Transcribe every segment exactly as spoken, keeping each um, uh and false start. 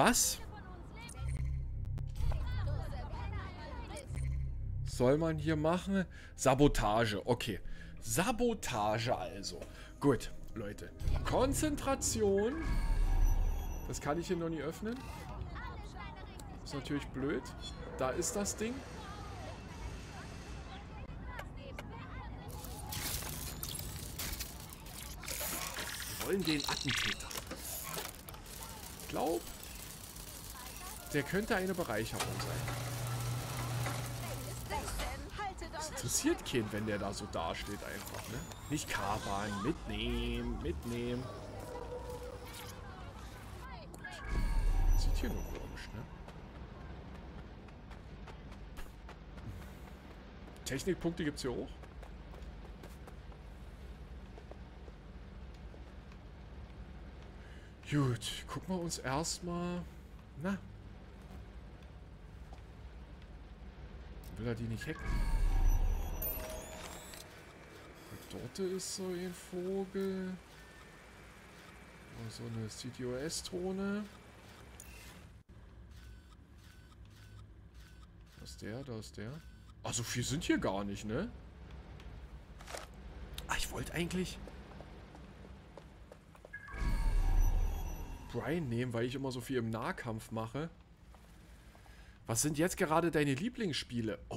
Was soll man hier machen? Sabotage, okay. Sabotage also. Gut, Leute. Konzentration. Das kann ich hier noch nie öffnen. Ist natürlich blöd. Da ist das Ding. Wir wollen den Attentäter. Ich glaube, der könnte eine Bereicherung sein. Das interessiert keinen, wenn der da so dasteht einfach, ne? Nicht kapern, mitnehmen, mitnehmen. Gut. Sieht hier nur komisch, ne? Technikpunkte gibt es hier auch. Gut, gucken wir uns erstmal. Na. Will er die nicht hacken? Und dort ist so ein Vogel. Und so eine C T O S-Drohne. Da ist der, da ist der. Ah, so viel sind hier gar nicht, ne? Ah, ich wollte eigentlich Brian nehmen, weil ich immer so viel im Nahkampf mache. Was sind jetzt gerade deine Lieblingsspiele? Oh.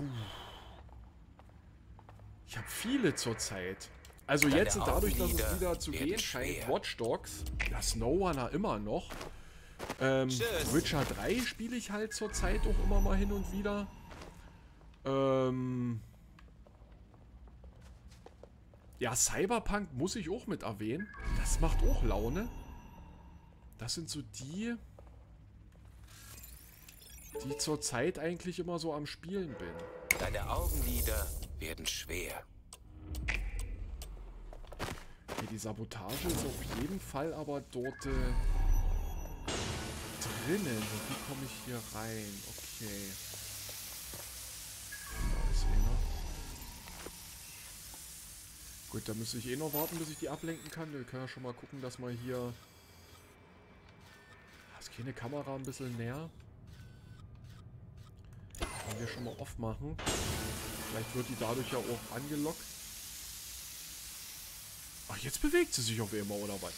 Ich habe viele zurzeit. Also jetzt dadurch, dass es wieder zu gehen scheint, Watch Dogs, ja, SnowRunner immer noch. Ähm, Witcher drei spiele ich halt zurzeit auch immer mal hin und wieder. Ähm... Ja, Cyberpunk muss ich auch mit erwähnen. Das macht auch Laune. Das sind so die, die zurzeit eigentlich immer so am Spielen bin. Deine Augenlider werden schwer. Okay, die Sabotage ist auf jeden Fall aber dort äh, drinnen. Und wie komme ich hier rein? Okay. Da ist einer. Gut, da müsste ich eh noch warten, bis ich die ablenken kann. Wir können ja schon mal gucken, dass wir hier... Ist keine Kamera ein bisschen näher? Können wir schon mal off machen. Vielleicht wird die dadurch ja auch angelockt. Ach, jetzt bewegt sie sich auf einmal, oder was?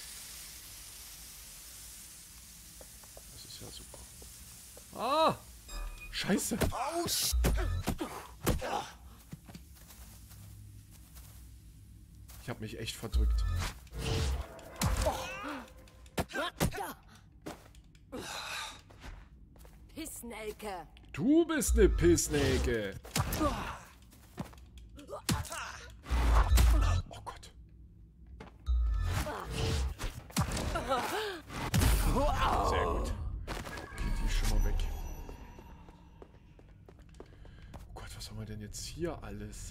Das ist ja super. Ah! Scheiße! Ich habe mich echt verdrückt. Pissnelke. Du bist eine Pissnelke. Oh Gott. Sehr gut. Okay, die ist schon mal weg. Oh Gott, was haben wir denn jetzt hier alles?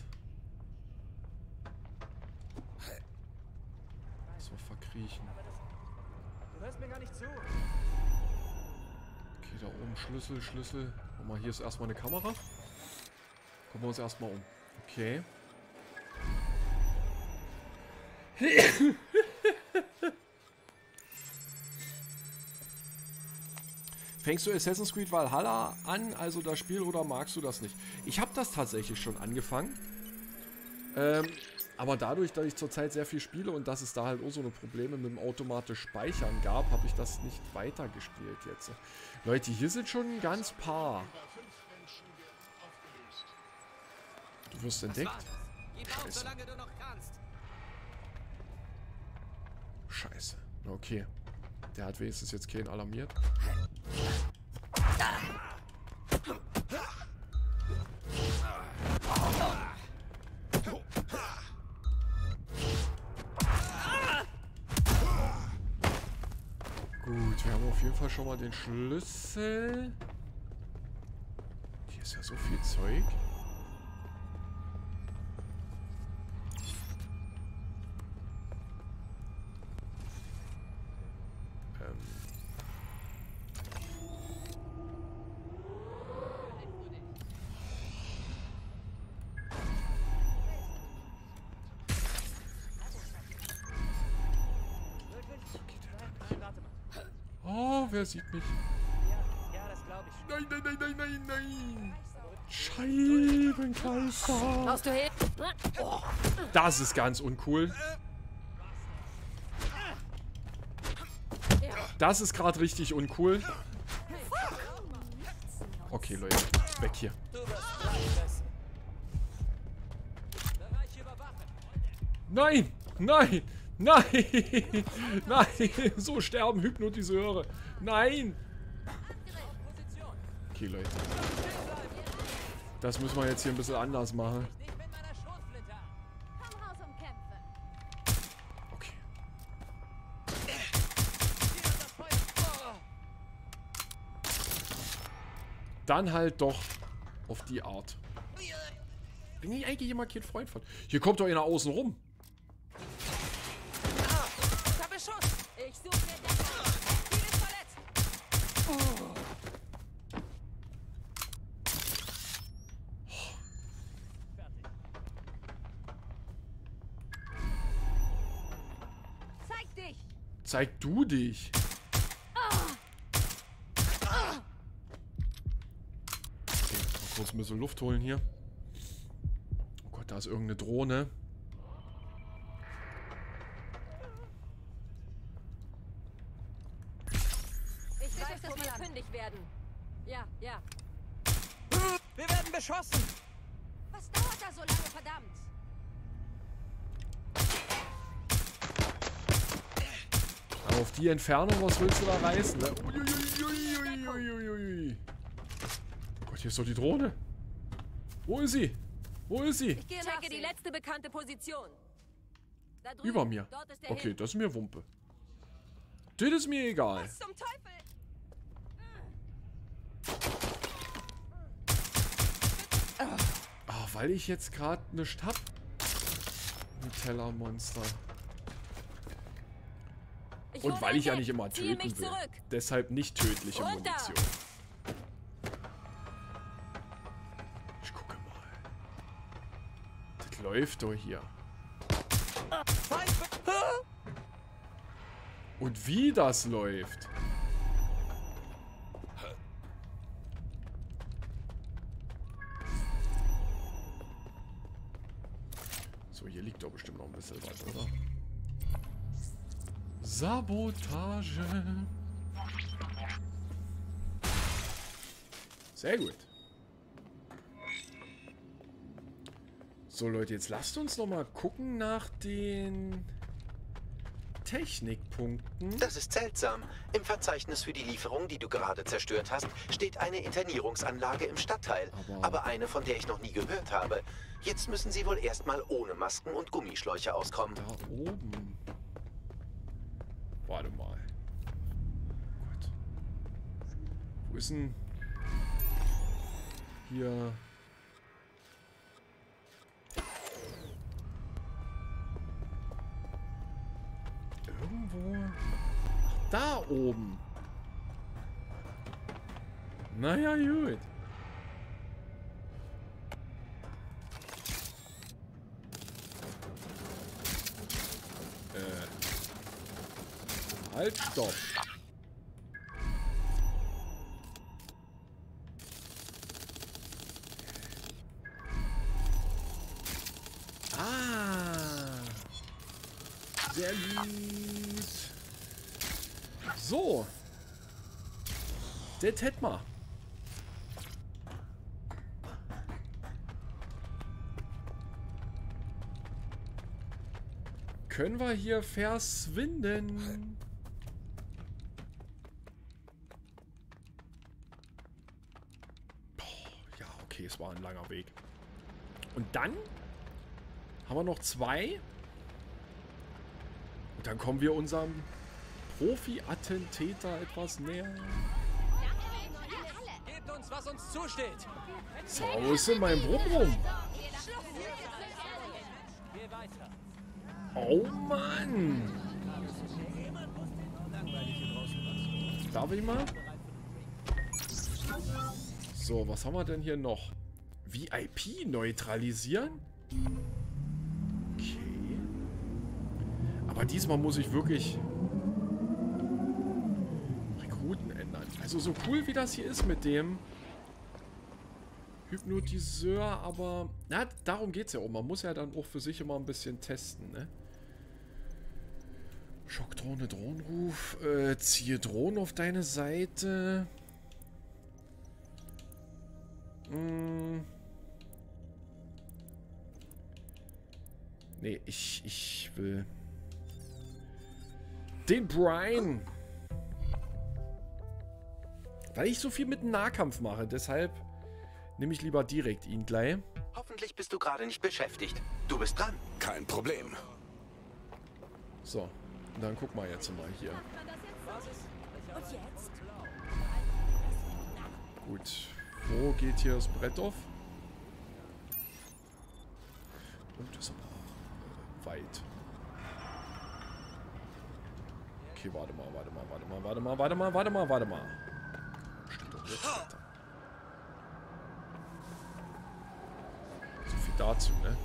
So verkriechen. Du hörst mir gar nicht zu. Okay, da oben Schlüssel, Schlüssel. Guck mal, hier ist erstmal eine Kamera. Gucken wir uns erstmal um. Okay. Fängst du Assassin's Creed Valhalla an, also das Spiel, oder magst du das nicht? Ich habe das tatsächlich schon angefangen. Ähm, aber dadurch, dass ich zurzeit sehr viel spiele und dass es da halt auch so eine Probleme mit dem automatisch Speichern gab, habe ich das nicht weitergespielt jetzt. Leute, hier sind schon ein ganz paar. Du wirst entdeckt. Scheiße. Scheiße. Okay. Der hat wenigstens jetzt keinen alarmiert. Gut, wir haben auf jeden Fall schon mal den Schlüssel. Hier ist ja so viel Zeug. Ähm. Oh, wer sieht mich? nein, nein, nein, nein, nein, nein. Scheibenkleister. Brauchst du Hilfe? Das ist ganz uncool. Das ist gerade richtig uncool. Okay, Leute. Weg hier. Nein! Nein! Nein! Nein! So sterben Hypnotiseure. Nein! Okay, Leute. Das müssen wir jetzt hier ein bisschen anders machen. Komm raus und kämpfe. Okay. Dann halt doch auf die Art. Bin ich eigentlich immer kein Freund von. Hier kommt doch einer außen rum. Ich habe Schuss. Ich suche mir Deckung. Ziel ist verletzt. Zeig dich. Zeig du dich. Okay, mal kurz ein bisschen Luft holen hier. Oh Gott, da ist irgendeine Drohne. Ich weiß, dass wir fündig werden. Ja, ja. Wir werden beschossen. Was dauert da so lange, verdammt? Aber auf die Entfernung, was willst du da reißen? Ne? Uiuiuiuiuiui. Oh Gott, hier ist doch die Drohne. Wo ist sie? Wo ist sie? Ich checke die letzte bekannte Position. Da drüben. Über mir. Dort ist der Okay, Hin. das ist mir Wumpe. Das ist mir egal. Was zum Teufel? Ah, weil ich jetzt gerade nichts hab. Ein Tellermonster. Ich Und hole weil ich ja Deck. nicht immer Ziehe töten mich will. zurück. Deshalb nicht tödliche Runter. Munition. Ich gucke mal. Das läuft doch hier. Und wie das läuft. So, hier liegt doch bestimmt noch ein bisschen was, oder? Sabotage. Sehr gut. So, Leute, jetzt lasst uns noch mal gucken nach den Technikpunkten. Das ist seltsam. Im Verzeichnis für die Lieferung, die du gerade zerstört hast, steht eine Internierungsanlage im Stadtteil. Aber- Aber eine, von der ich noch nie gehört habe. Jetzt müssen sie wohl erstmal ohne Masken und Gummischläuche auskommen. Da oben. Warte mal. Gut. Wo ist denn hier? Irgendwo. Ach, da oben. Naja, gut. Äh. Halt, stopp. Ah. Sehr gut. So. Das hätten wir. Können wir hier verschwinden? Boah, ja, okay, es war ein langer Weg. Und dann haben wir noch zwei. Und dann kommen wir unserem Profi-Attentäter etwas näher. Gebt uns, was uns zusteht. So, wo ist denn mein Brumm? Geh weiter. Oh Mann! Darf ich mal? So, was haben wir denn hier noch? V I P neutralisieren? Okay. Aber diesmal muss ich wirklich Rekruten ändern. Also so cool wie das hier ist mit dem Hypnotiseur, aber na, darum geht es ja auch. Man muss ja dann auch für sich immer ein bisschen testen, ne? Schockdrohne, Drohnenruf, äh, ziehe Drohnen auf deine Seite. Hm. Nee, ich, ich will den Brian. Weil ich so viel mit dem Nahkampf mache, deshalb nehme ich lieber direkt ihn gleich. Hoffentlich bist du gerade nicht beschäftigt. Du bist dran. Kein Problem. So, und dann guck mal jetzt mal hier. Und jetzt? Gut, wo geht hier das Brett auf? Und ist aber auch weit. Okay, warte mal, warte mal, warte mal, warte mal, warte mal, warte mal, warte mal. Steht doch jetzt weiter. So viel dazu, ne?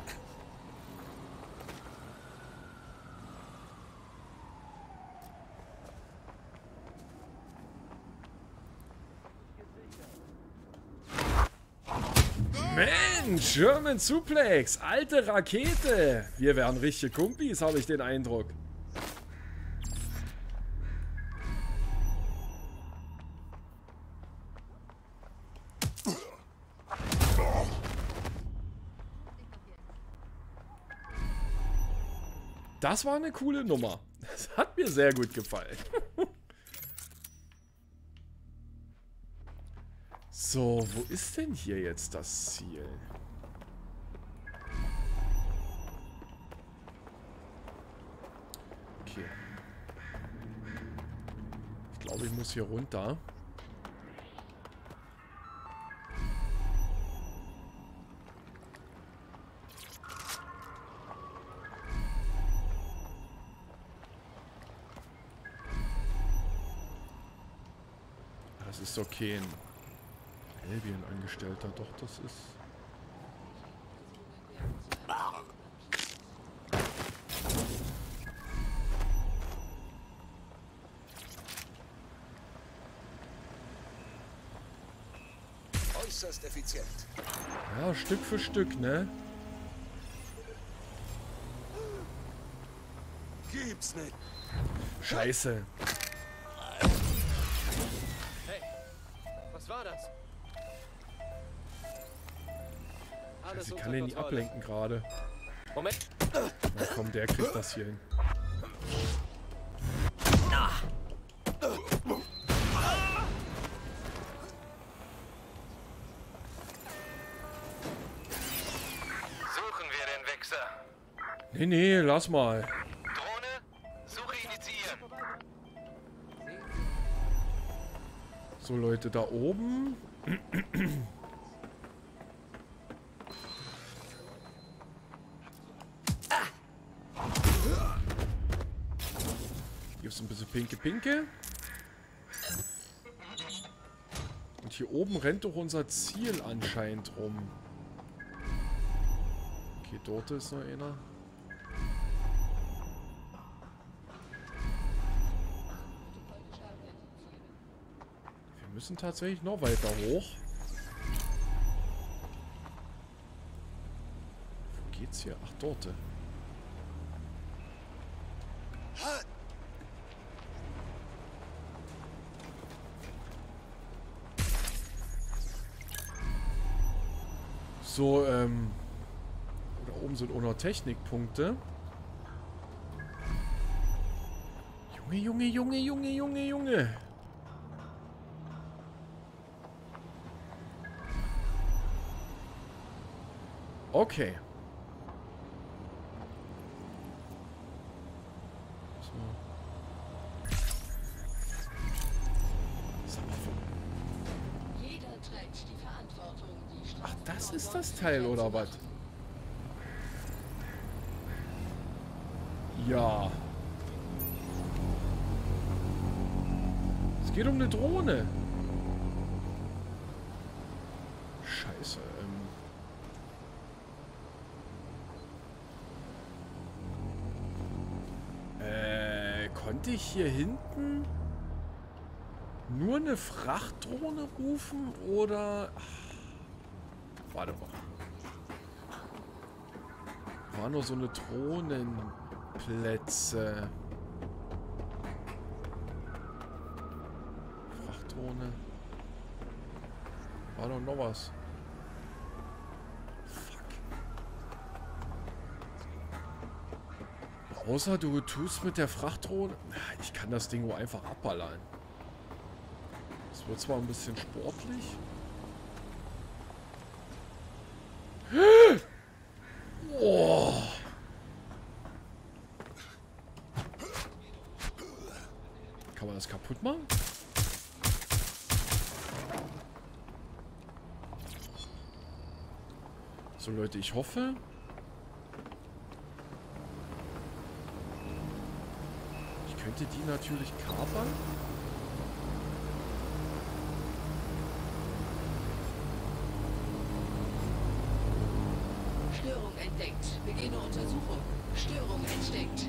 Mensch, German Suplex, alte Rakete. Wir wären richtige Kumpis, habe ich den Eindruck. Das war eine coole Nummer. Das hat mir sehr gut gefallen. So, wo ist denn hier jetzt das Ziel? Okay. Ich glaube, ich muss hier runter. Das ist okay. Albion-Angestellter, doch, das ist... Äußerst effizient. Ja, Stück für Stück, ne? Gibt's nicht. Scheiße. Hey, was war das? Alles Sie unter kann den nicht Kontrolle. ablenken gerade. Moment. Na komm, der kriegt das hier hin. Suchen wir den Wichser. Nee, nee, lass mal. Drohne, Suche initiieren. So, Leute, da oben. Hier ist ein bisschen Pinke Pinke. Und hier oben rennt doch unser Ziel anscheinend rum. Okay, dort ist noch einer. Wir müssen tatsächlich noch weiter hoch. Wo geht's hier? Ach, dort. So, ähm... Da oben sind auch noch Technikpunkte. Junge, Junge, Junge, Junge, Junge, Junge. Okay. So. Sag mal, wo- Jeder trägt die Verantwortung, die Strafe. Ach, das ist das Teil, oder was? Ja. Es geht um eine Drohne. Scheiße. Ähm. Äh, konnte ich hier hinten? Nur eine Frachtdrohne rufen oder... Ach, warte mal. War nur so eine Drohnenplätze. Frachtdrohne. War doch noch was. Außer du tust mit der Frachtdrohne... Ich kann das Ding nur einfach abballern. Das wird zwar ein bisschen sportlich. Oh. Kann man das kaputt machen? So Leute, ich hoffe... Könnte die natürlich kapern? Störung entdeckt. Beginne Untersuchung. Störung entdeckt.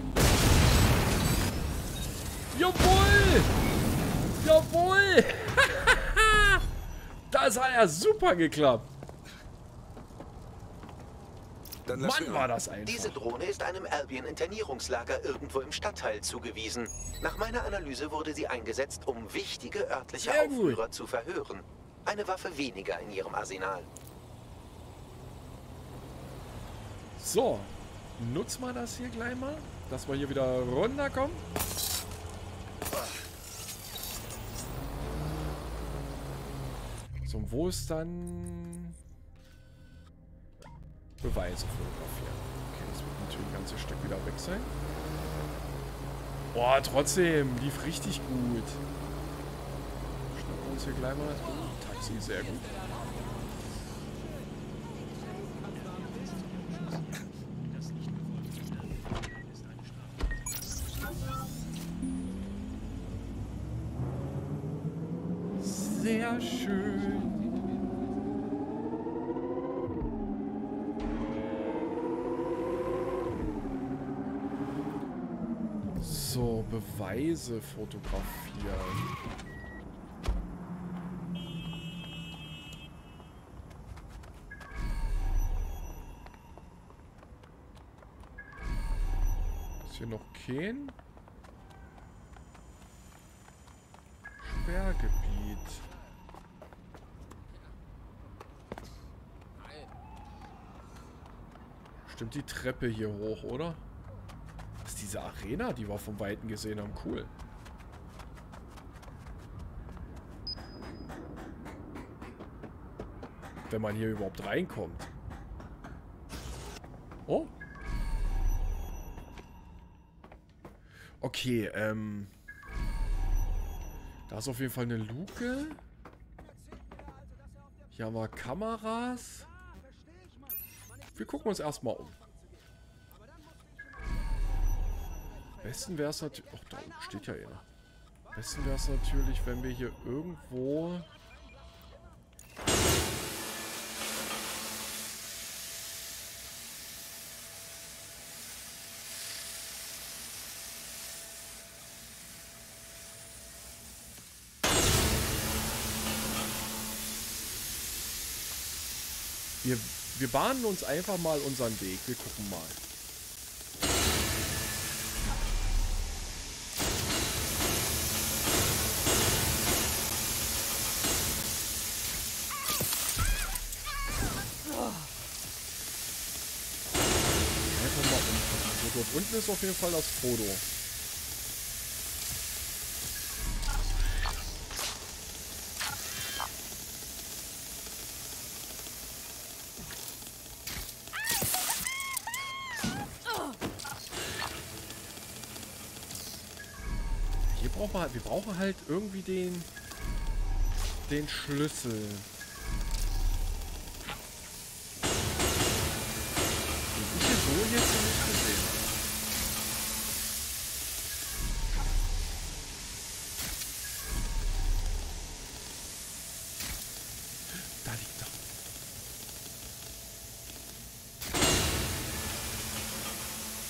Jawohl! Jawohl! Das hat ja super geklappt. Dann lass Mann, war das einfach. Diese Drohne ist einem Albion-Internierungslager irgendwo im Stadtteil zugewiesen. Nach meiner Analyse wurde sie eingesetzt, um wichtige örtliche Sehr gut. Aufrührer zu verhören. Eine Waffe weniger in ihrem Arsenal. So, nutzen wir das hier gleich mal, dass wir hier wieder runterkommen. So, und wo ist dann... Beweise fotografieren. Okay, das wird natürlich ein ganzes Stück wieder weg sein. Boah, trotzdem, lief richtig gut. Schnappen wir uns hier gleich mal. Oh, Taxi, sehr gut. Sehr schön. So, Beweise fotografieren. Ist hier noch kein Sperrgebiet. Stimmt die Treppe hier hoch, oder? Das ist diese Arena, die wir vom Weiten gesehen haben. Cool. Wenn man hier überhaupt reinkommt. Oh. Okay, ähm... da ist auf jeden Fall eine Luke. Hier haben wir Kameras. Wir gucken uns erstmal um. Am besten wäre es natürlich... Ach, da oben steht ja einer. Am besten wäre es natürlich, wenn wir hier irgendwo... Wir, wir bahnen uns einfach mal unseren Weg. Wir gucken mal. Einfach mal umgucken. So, dort unten ist auf jeden Fall das Foto. Wir brauchen halt irgendwie den den Schlüssel. Den ich hier so jetzt nicht gesehen habe. Da liegt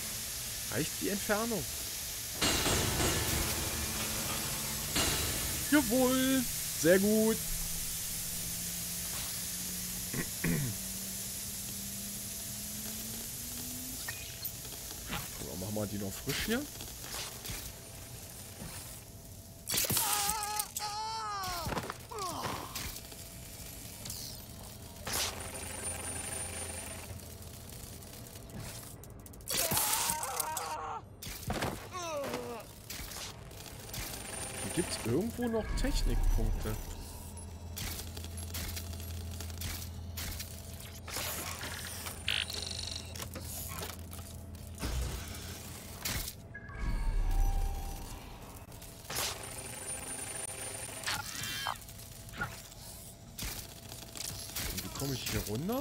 er. Reicht die Entfernung? Jawohl. Sehr gut. So, machen wir die noch frisch hier. Gibt es irgendwo noch Technikpunkte? Und wie komme ich hier runter?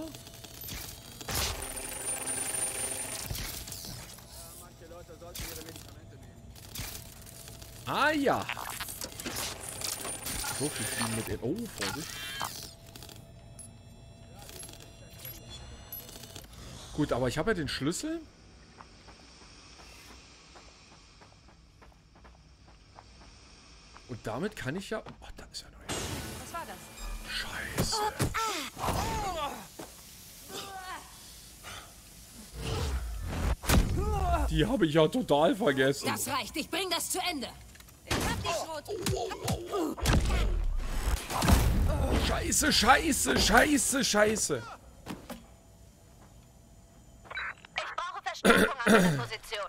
Manche Leute sollten ihre Medikamente nehmen. Ah ja! So viel fliegen mit... Oh, Vorsicht. Gut, aber ich habe ja den Schlüssel. Und damit kann ich ja... Oh, da ist ja neu. Was war das? Scheiße. Die habe ich ja total vergessen. Das reicht, ich bring das zu Ende. Ich hab die Schrot. Scheiße, scheiße, scheiße, scheiße. Ich brauche Verstärkung an dieser Position.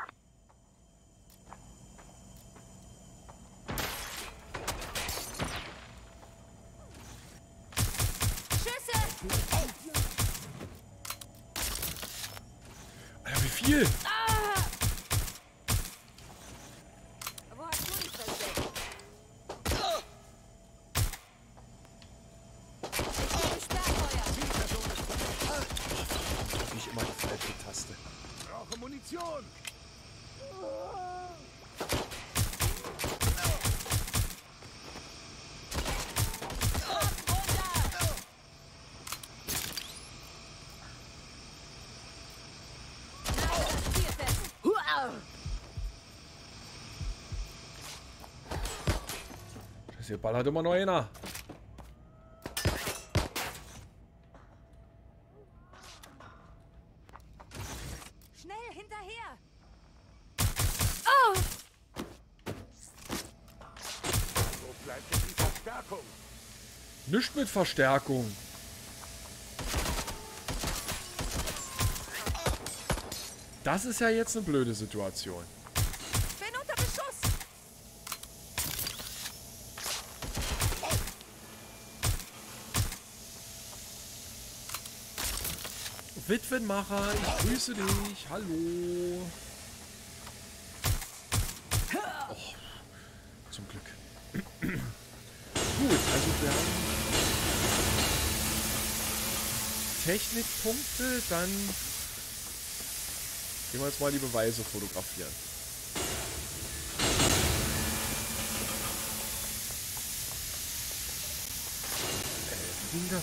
Schüsse! Alter, wie viel? Wo hast du dich versteckt? Ich Sperrfeuer. Nicht immer die falsche Taste. Brauche Munition. Das hier ballert immer noch einer. Schnell hinterher! Wo bleibt denn die Verstärkung? Nicht mit Verstärkung. Das ist ja jetzt eine blöde Situation. Bin unter Beschuss! Witwenmacher, ich grüße dich. Hallo. Oh, zum Glück. Gut, also wir haben Technikpunkte, dann gehen wir jetzt mal die Beweise fotografieren. Äh, wie ging das?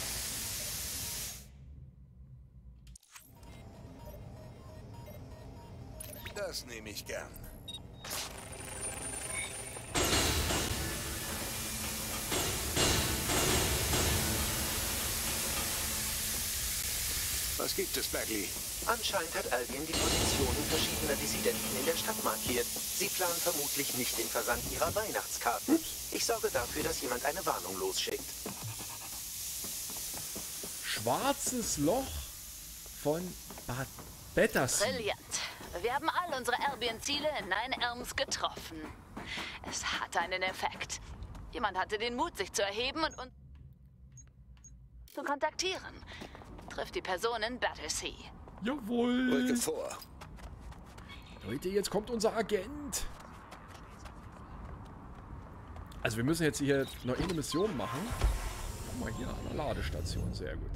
Das nehme ich gern. Was gibt es, Bagley? Anscheinend hat Albion die Positionen verschiedener Dissidenten in der Stadt markiert. Sie planen vermutlich nicht den Versand ihrer Weihnachtskarten. Ich sorge dafür, dass jemand eine Warnung losschickt. Schwarzes Loch von Bad Battersea. Brillant. Wir haben all unsere Albion-Ziele in Nine Elms getroffen. Es hatte einen Effekt. Jemand hatte den Mut, sich zu erheben und uns zu kontaktieren. Trifft die Person in Battersea. Jawohl. Rücke vor. Leute, jetzt kommt unser Agent. Also wir müssen jetzt hier noch eine Mission machen. Guck mal hier an der Ladestation. Sehr gut.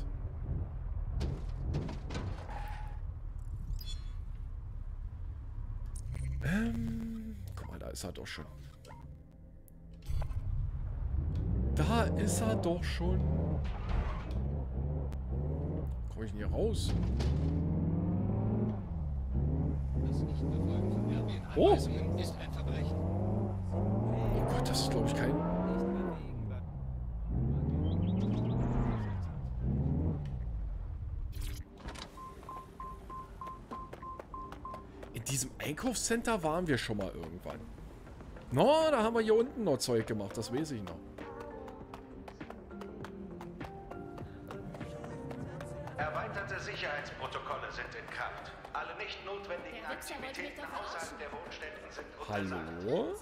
Ähm, guck mal, da ist er doch schon. Da ist er doch schon. Komme ich denn hier raus? Das Nichtbefolgen von Oh! Anweisungen ist ein Verbrechen. Oh Gott. das ist, glaube ich, kein... In diesem Einkaufscenter waren wir schon mal irgendwann. No, da haben wir hier unten noch Zeug gemacht, das weiß ich noch. Erweiterte Sicherheitsprotokolle sind in Kraft. Alle nicht notwendigen Aktivitäten außerhalb der Wohnstätten sind untersagt. Hallo?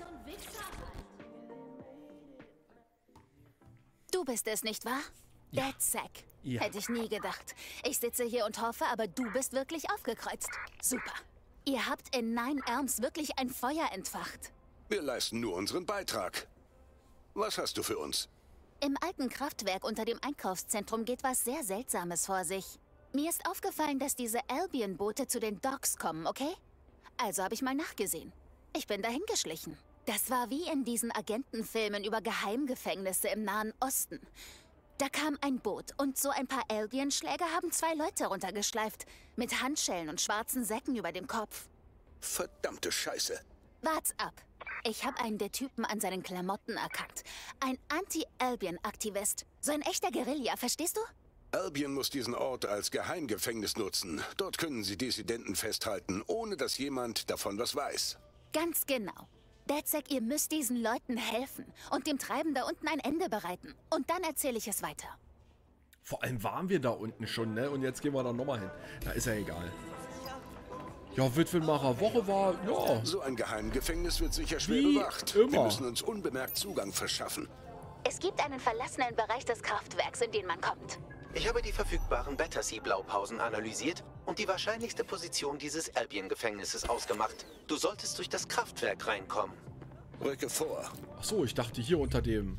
Du bist es, nicht wahr? Ja. DedSec. Ja. Hätte ich nie gedacht. Ich sitze hier und hoffe, aber du bist wirklich aufgekreuzt. Super. Ihr habt in Nine Elms wirklich ein Feuer entfacht. Wir leisten nur unseren Beitrag. Was hast du für uns? Im alten Kraftwerk unter dem Einkaufszentrum geht was sehr Seltsames vor sich. Mir ist aufgefallen, dass diese Albion-Boote zu den Docks kommen, okay? Also habe ich mal nachgesehen. Ich bin dahin geschlichen. Das war wie in diesen Agentenfilmen über Geheimgefängnisse im Nahen Osten. Da kam ein Boot und so ein paar Albion-Schläger haben zwei Leute runtergeschleift. Mit Handschellen und schwarzen Säcken über dem Kopf. Verdammte Scheiße. Wart's ab. Ich habe einen der Typen an seinen Klamotten erkannt. Ein Anti-Albion-Aktivist. So ein echter Guerilla, verstehst du? Albion muss diesen Ort als Geheimgefängnis nutzen. Dort können sie Dissidenten festhalten, ohne dass jemand davon was weiß. Ganz genau. DedSec, ihr müsst diesen Leuten helfen und dem Treiben da unten ein Ende bereiten. Und dann erzähle ich es weiter. Vor allem waren wir da unten schon, ne? Und jetzt gehen wir da nochmal hin. Na, ist ja egal. Ja, Witwenmacher Woche war, ja. So ein Geheimgefängnis wird sicher schwer Wie bewacht. immer. Wir müssen uns unbemerkt Zugang verschaffen. Es gibt einen verlassenen Bereich des Kraftwerks, in den man kommt. Ich habe die verfügbaren Battersea-Blaupausen analysiert und die wahrscheinlichste Position dieses Albion-Gefängnisses ausgemacht. Du solltest durch das Kraftwerk reinkommen. Rücke vor. Ach so, ich dachte hier unter dem...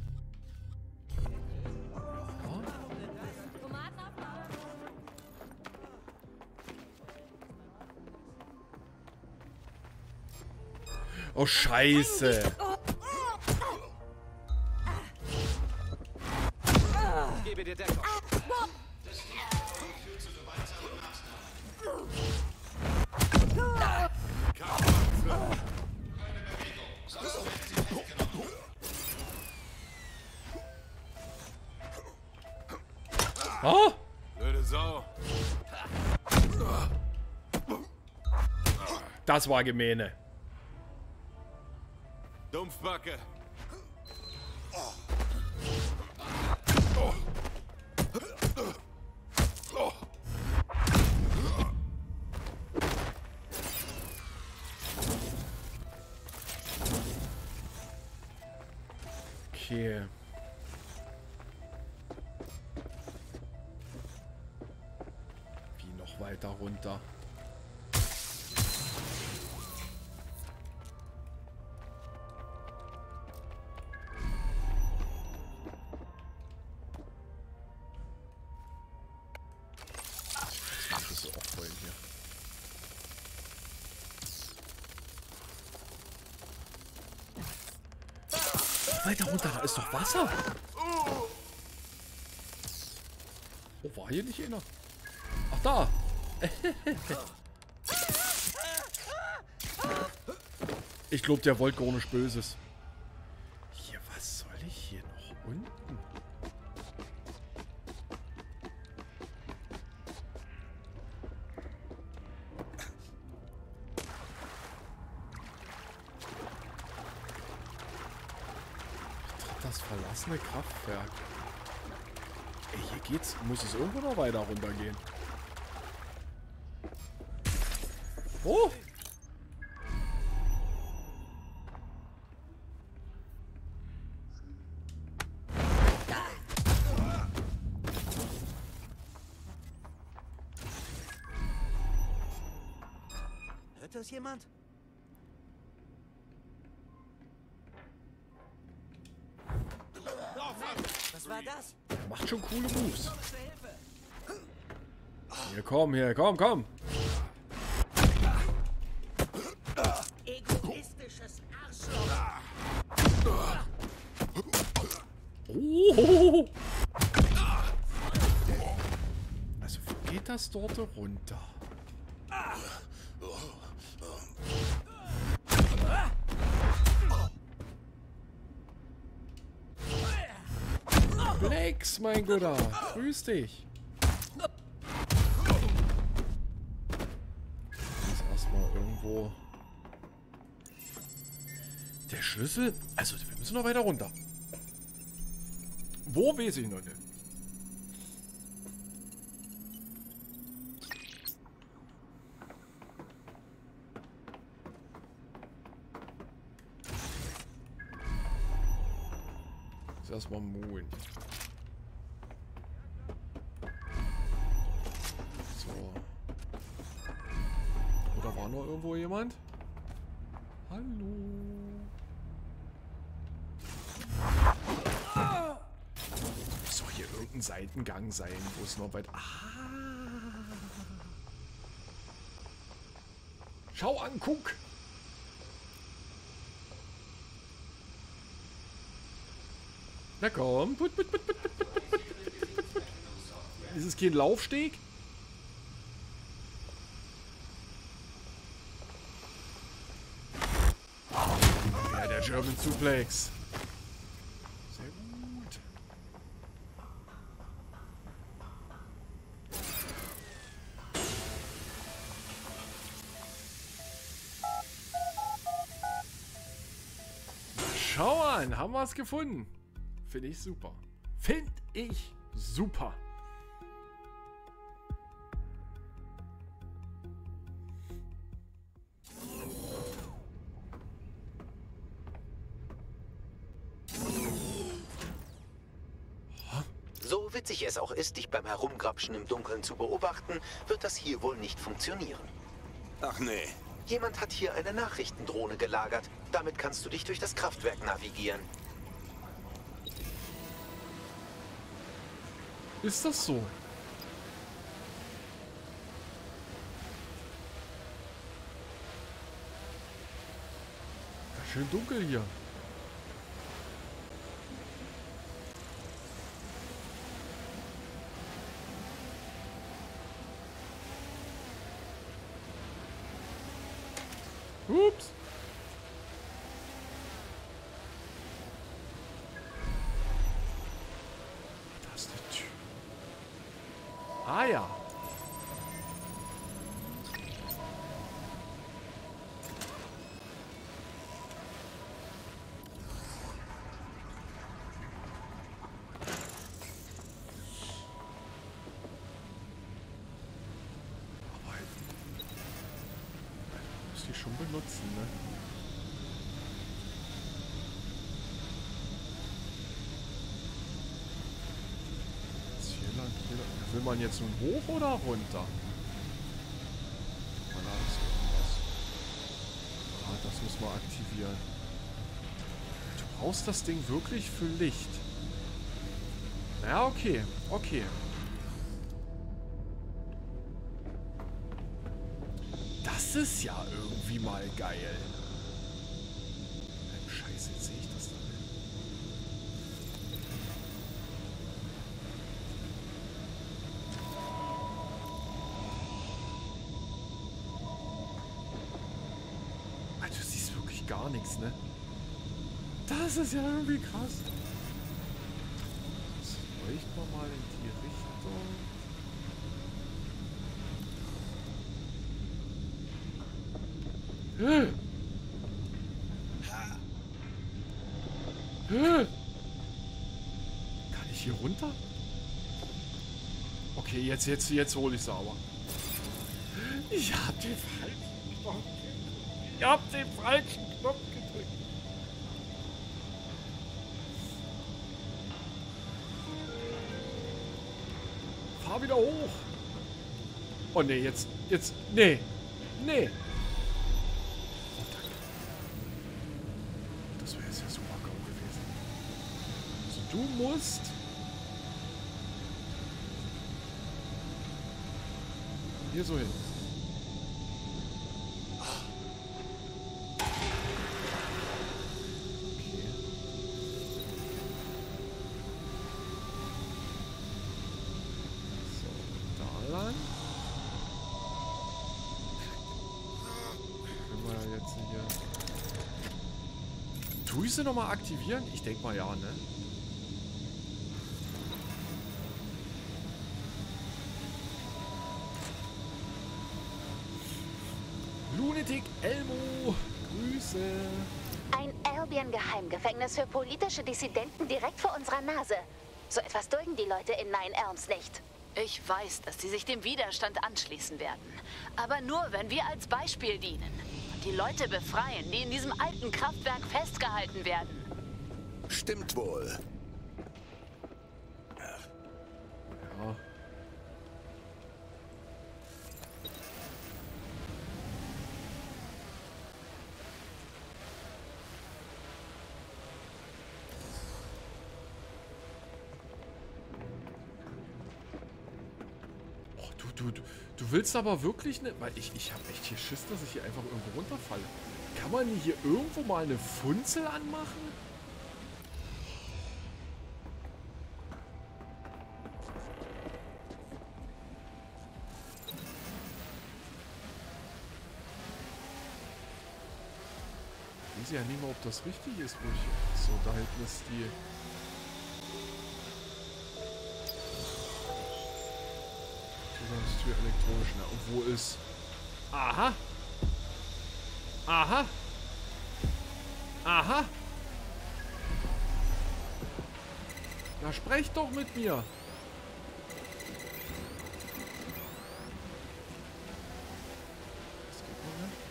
Oh, Scheiße. Gebe dir Deckung. Ah! Blöde Sau. Das war gemeine. Dumpfbacke. Okay. Wie noch weiter runter? Das ist auch voll hier. Weiter runter, da ist doch Wasser. Oh, war hier nicht einer? Ach, da. Ich glaube, der wollte gar nicht Böses. Hier, was soll ich hier noch unten? Das verlassene Kraftwerk. Ey, hier geht's. Muss es irgendwo noch weiter runtergehen? Oh! Hört das jemand? Was war das? Der macht schon coole Moves. Hier, komm, hier, komm, komm. Egoistisches Arschloch. Oh. Also, wo geht das dort runter? Blex, mein Guter. Grüß dich. Jetzt erstmal irgendwo... Der Schlüssel? Also, wir müssen noch weiter runter. Wo weiß ich noch nicht. Jetzt erstmal Moon. So. Oder war noch irgendwo jemand? Hallo. Muss doch hier irgendein Seitengang sein, wo es noch weit... Ah. Schau an, guck. Na komm. Put, put, put, put, put, put, put, put, put, put. Ist es kein Laufsteg? Ja, der German Suplex. Sehr gut. Schau an, haben wir es gefunden. Finde ich super. Finde ich super. So witzig es auch ist, dich beim Herumgrapschen im Dunkeln zu beobachten, wird das hier wohl nicht funktionieren. Ach nee. Jemand hat hier eine Nachrichtendrohne gelagert. Damit kannst du dich durch das Kraftwerk navigieren. Ist das so? Ganz schön dunkel hier. Ups. Das ist die Tür. Ah ja. Aber halt, muss die schon benutzen, ne? Will man jetzt nun hoch oder runter? Ah, da ist irgendwas. Ah, das müssen wir aktivieren. Du brauchst das Ding wirklich für Licht. Ja, okay. Okay. Das ist ja irgendwie mal geil. Scheiße, jetzt sehe ich das da nicht. Gar nichts, ne? Das ist ja irgendwie krass. Jetzt leuchten wir mal in die Richtung. Hä? Hä? Kann ich hier runter? Okay, jetzt, jetzt, jetzt hole ich es aber. Ich hab den falschen Knopf. Ich hab den falschen Knopf gedrückt. Fahr wieder hoch. Oh ne, jetzt, jetzt, nee, nee. Oh, danke. Das wäre jetzt ja super GO gewesen. Also du musst... hier so hin. Tue ich sie nochmal aktivieren? Ich denke mal ja, ne? Politik, Elmo. Grüße. Ein Albion-Geheimgefängnis für politische Dissidenten direkt vor unserer Nase. So etwas dulden die Leute in Nine Elms nicht. Ich weiß, dass sie sich dem Widerstand anschließen werden. Aber nur, wenn wir als Beispiel dienen. Und die Leute befreien, die in diesem alten Kraftwerk festgehalten werden. Stimmt wohl. Ja. Du, du, du willst aber wirklich nicht, weil ich, ich habe echt hier Schiss, dass ich hier einfach irgendwo runterfalle. Kann man hier irgendwo mal eine Funzel anmachen? Ich weiß ja nicht mehr, ob das richtig ist, wo ich... So, da hinten ist die... Tür elektronisch, ne? Und wo ist... Aha! Aha! Aha! Na, sprecht doch mit mir! Das geht noch nicht.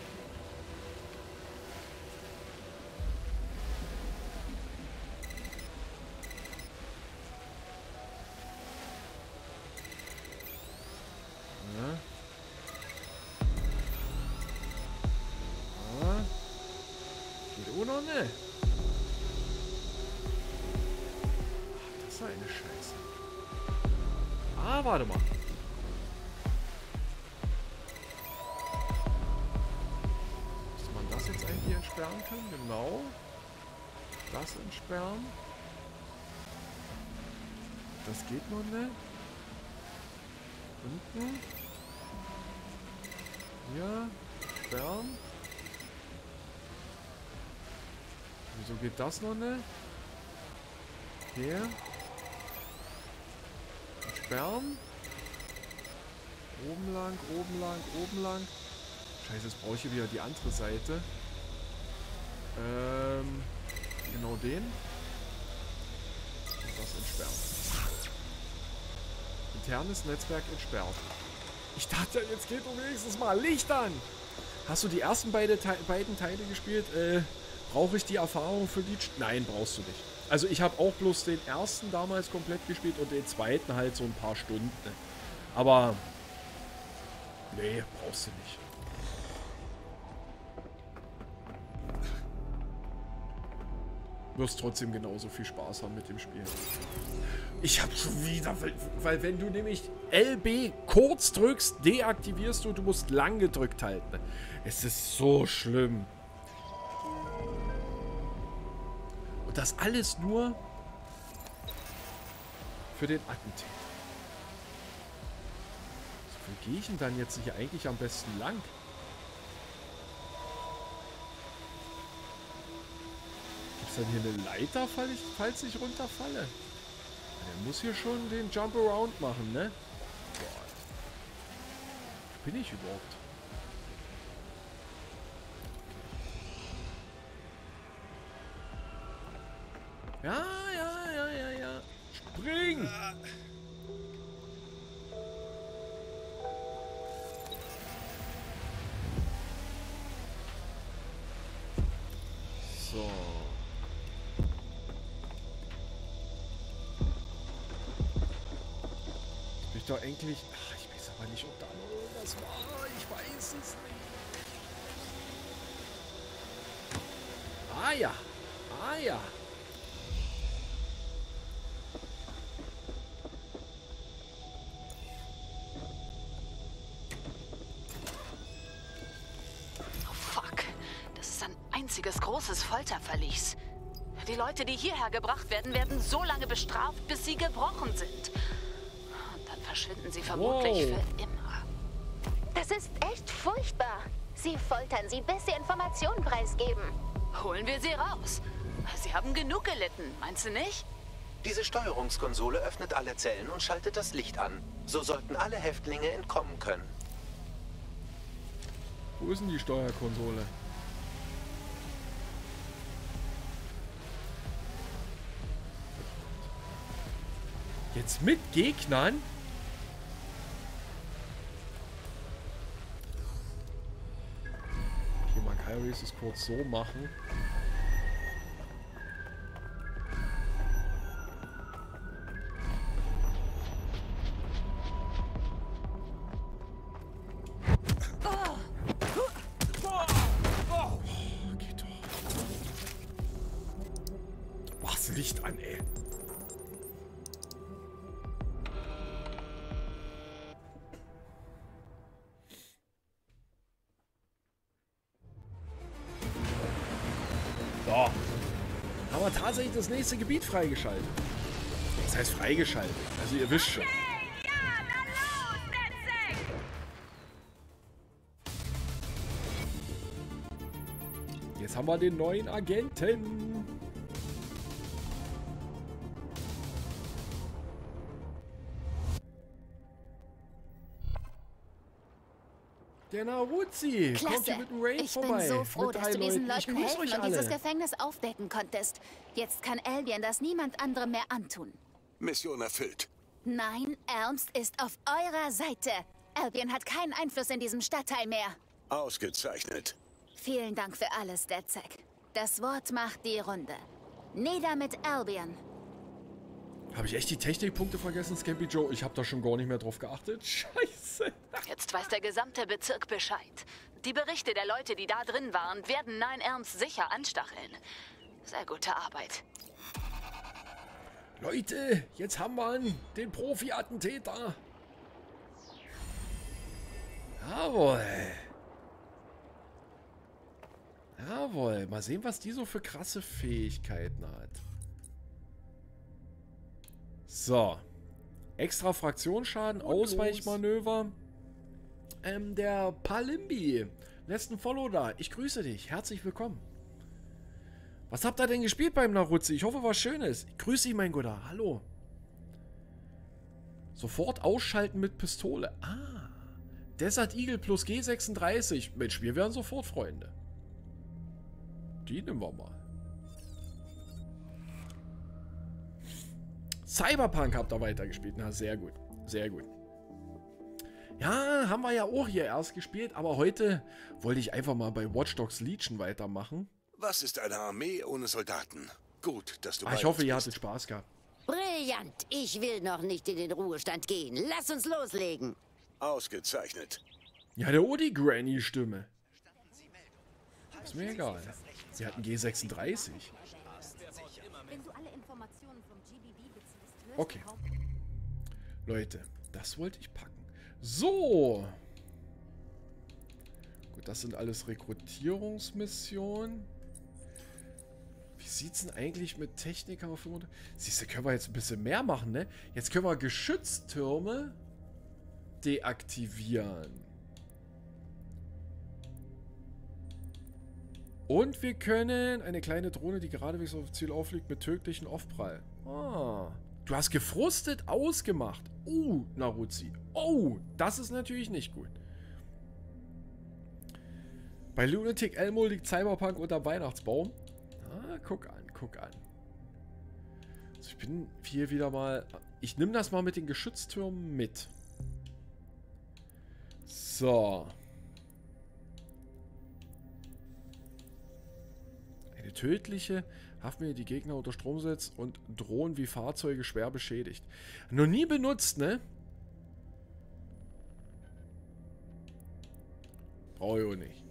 Oder ne? Ach, das ist eine Scheiße. Ah, warte mal. Dass man das jetzt eigentlich entsperren kann? Genau. Das entsperren. Das geht noch nicht. Unten. Hier. Entsperren. Wieso geht das noch nicht? Hier. Entsperren. Oben lang, oben lang, oben lang. Scheiße, jetzt brauche ich hier wieder die andere Seite. Ähm, genau den. Und das entsperren. Internes Netzwerk entsperrt. Ich dachte, jetzt geht um wenigstens mal Licht an. Hast du die ersten beide Te beiden Teile gespielt? Äh, brauche ich die Erfahrung für die... Ch Nein, brauchst du nicht. Also ich habe auch bloß den ersten damals komplett gespielt und den zweiten halt so ein paar Stunden. Aber... Nee, brauchst du nicht. Du wirst trotzdem genauso viel Spaß haben mit dem Spiel. Ich habe schon wieder... Weil, weil wenn du nämlich L B kurz drückst, deaktivierst du, du musst lang gedrückt halten. Es ist so schlimm. Und das alles nur für den Attentäter. Wo gehe ich denn dann jetzt hier eigentlich am besten lang? Gibt es denn hier eine Leiter, falls ich, falls ich runterfalle? Der muss hier schon den Jump-Around machen, ne? Boah. Wo bin ich überhaupt? Ja, ja, ja, ja, ja. Spring! So. Jetzt bin ich doch endlich... Ach, ich weiß aber nicht, ob da noch irgendwas war. Ich weiß es nicht. Ah ja. Ah ja. Einziges großes Folterverlies. Die Leute, die hierher gebracht werden, werden so lange bestraft, bis sie gebrochen sind. Und dann verschwinden sie vermutlich wow. für immer. Das ist echt furchtbar. Sie foltern sie, bis sie Informationen preisgeben. Holen wir sie raus. Sie haben genug gelitten, meinst du nicht? Diese Steuerungskonsole öffnet alle Zellen und schaltet das Licht an. So sollten alle Häftlinge entkommen können. Wo ist denn die Steuerkonsole? Jetzt mit Gegnern? Okay, man kann ja es kurz so machen. Licht an, ey. So. Haben wir tatsächlich das nächste Gebiet freigeschaltet. Das heißt freigeschaltet. Also ihr wisst schon. Jetzt haben wir den neuen Agenten. Der Naruzzi kommt hier mit dem Raid ich vorbei. bin so froh, mit dass du diesen Leuten. Leuten helfen und alle. dieses Gefängnis aufdecken konntest. Jetzt kann Albion das niemand anderem mehr antun. Mission erfüllt. Nein, Ernst ist auf eurer Seite. Albion hat keinen Einfluss in diesem Stadtteil mehr. Ausgezeichnet. Vielen Dank für alles, DedSec. Das Wort macht die Runde. Nieder mit Albion. Habe ich echt die Technikpunkte vergessen, Scampy Joe? Ich habe da schon gar nicht mehr drauf geachtet. Scheiße. Jetzt weiß der gesamte Bezirk Bescheid. Die Berichte der Leute, die da drin waren, werden Nine Elms sicher anstacheln. Sehr gute Arbeit. Leute, jetzt haben wir ihn, den Profi-Attentäter. Jawohl. Jawohl. Mal sehen, was die so für krasse Fähigkeiten hat. So. Extra Fraktionsschaden, Ausweichmanöver. Ähm, der Palimbi lässt ein Follow da. Ich grüße dich. Herzlich willkommen. Was habt ihr denn gespielt beim Naruzzi? Ich hoffe, was Schönes. Ich grüße dich, mein Guter. Hallo. Sofort ausschalten mit Pistole. Ah. Desert Eagle plus G sechsunddreißig. Mensch, wir wären sofort Freunde. Die nehmen wir mal. Cyberpunk habt ihr weitergespielt. Na, sehr gut. Sehr gut. Ja, haben wir ja auch hier erst gespielt, aber heute wollte ich einfach mal bei Watch Dogs Legion weitermachen. Was ist eine Armee ohne Soldaten? Gut, dass du Ah, ich hoffe, ihr hattet Spaß gehabt. Brillant. Ich will noch nicht in den Ruhestand gehen. Lass uns loslegen. Ausgezeichnet. Ja, der Odi-Granny-Stimme. Ist mir egal. Sie hatten G sechsunddreißig. Wenn du alle Informationen vom G B B beziehst, hörst Okay. Leute, das wollte ich packen. So. Gut, das sind alles Rekrutierungsmissionen. Wie sieht's denn eigentlich mit Techniker auf fünfhundert? Siehst du, können wir jetzt ein bisschen mehr machen, ne? Jetzt können wir Geschütztürme deaktivieren. Und wir können eine kleine Drohne, die geradewegs auf Ziel aufliegt, mit tödlichen Aufprall. Ah. Du hast gefrustet ausgemacht. Oh, Naruzzi. Oh, das ist natürlich nicht gut. Bei Lunatic Elmo liegt Cyberpunk unter Weihnachtsbaum. Ah, guck an, guck an. Also ich bin hier wieder mal... Ich nehme das mal mit den Geschütztürmen mit. So. Eine tödliche Haftmittel, die Gegner unter Strom setzt und Drohnen wie Fahrzeuge schwer beschädigt. Noch nie benutzt, ne? Brauche ich auch nicht.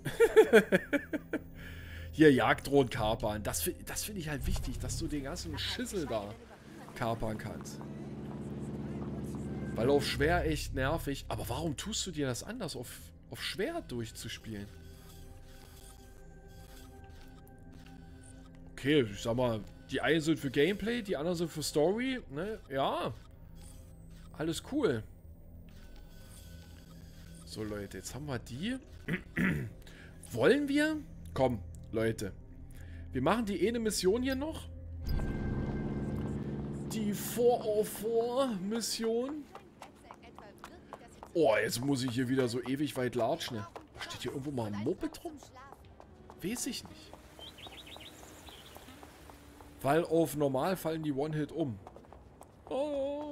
Hier, Jagddrohnen kapern. Das, das finde ich halt wichtig, dass du den ganzen Schissel da kapern kannst. Weil auf schwer echt nervig. Aber warum tust du dir das anders, auf, auf schwer durchzuspielen? Okay, ich sag mal, die einen sind für Gameplay, die anderen sind für Story, ne? Ja. Alles cool. So, Leute, jetzt haben wir die. Wollen wir? Komm, Leute. Wir machen die eine Mission hier noch. Die vier oh vier Mission. Oh, jetzt muss ich hier wieder so ewig weit latschen. Ne? Steht hier irgendwo mal ein Moped rum? Weiß ich nicht. Weil auf normal fallen die One-Hit um. Oh.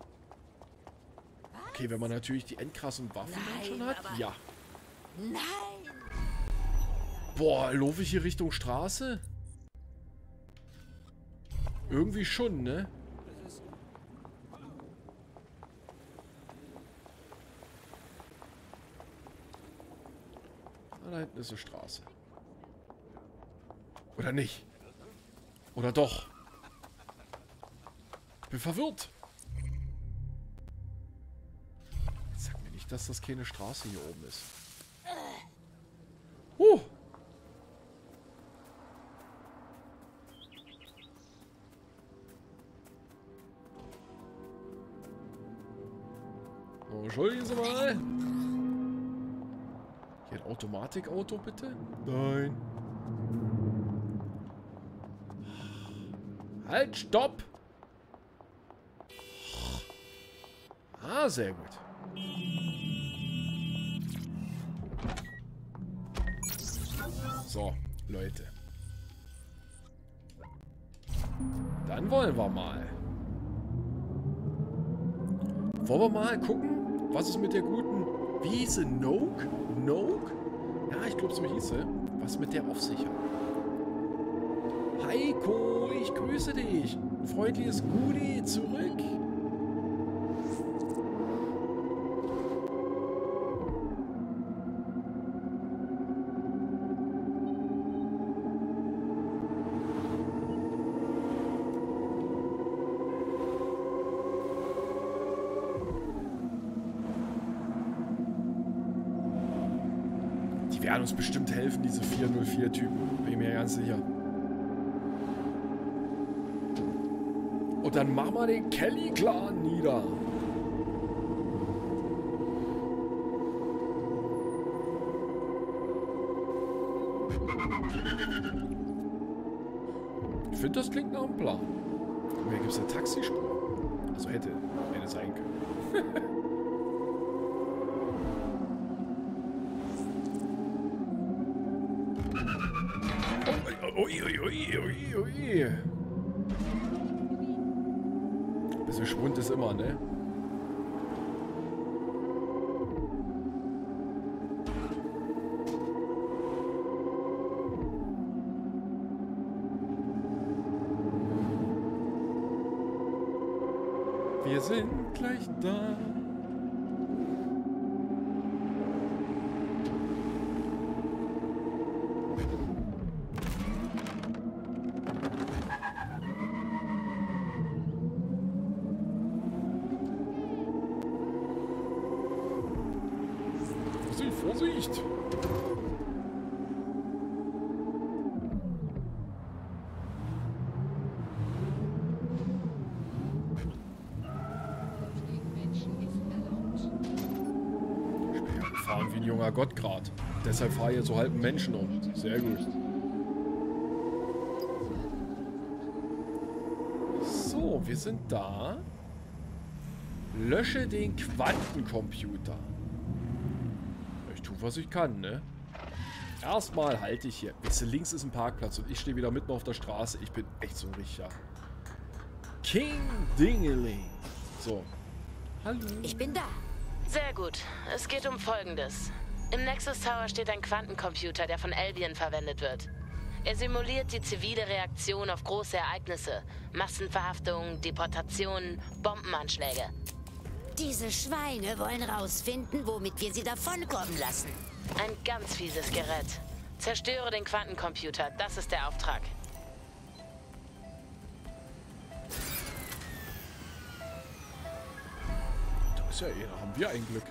Okay, wenn man natürlich die endkrassen Waffen Nein, schon hat. Ja. Nein! Boah, laufe ich hier Richtung Straße? Irgendwie schon, ne? Ah, da hinten ist eine Straße. Oder nicht? Oder doch? Ich bin verwirrt. Sag mir nicht, dass das keine Straße hier oben ist. Huh. Oh, entschuldigen Sie mal. Hier ein Automatikauto, bitte? Nein. Halt, stopp! Ah, sehr gut. So, Leute. Dann wollen wir mal. Wollen wir mal gucken, was es mit der guten... Wie hieß sie? Noke? Noke? Ja, ich glaube, so hieß sie. Was mit der auf sich hat. Heiko, ich grüße dich. Ein freundliches Goodie zurück. Die werden uns bestimmt helfen, diese vier null vier-Typen. Bin ich mir ganz sicher. Und dann machen wir den Kelly-Clan nieder. Ich finde, das klingt nach einem Plan. Und hier gibt es eine Taxispur. Also hätte, hätte sein können. Ui, ui, ui, ui, ui. Bisschen Schwund ist immer, ne? Wir sind gleich da. Vorsicht! Ich bin ja gefahren wie ein junger Gott gerade. Deshalb fahre ich jetzt so halb einen Menschen um. Sehr gut. So, wir sind da. Lösche den Quantencomputer. Was ich kann, ne? Erstmal halte ich hier. Weißt du, links ist ein Parkplatz und ich stehe wieder mitten auf der Straße. Ich bin echt so ein richtiger King Dingeling. So. Hallo. Ich bin da. Sehr gut. Es geht um Folgendes. Im Nexus Tower steht ein Quantencomputer, der von Albion verwendet wird. Er simuliert die zivile Reaktion auf große Ereignisse. Massenverhaftungen, Deportationen, Bombenanschläge. Diese Schweine wollen rausfinden, womit wir sie davonkommen lassen. Ein ganz fieses Gerät. Zerstöre den Quantencomputer, das ist der Auftrag. Da ist ja eh, da haben wir ein Glück.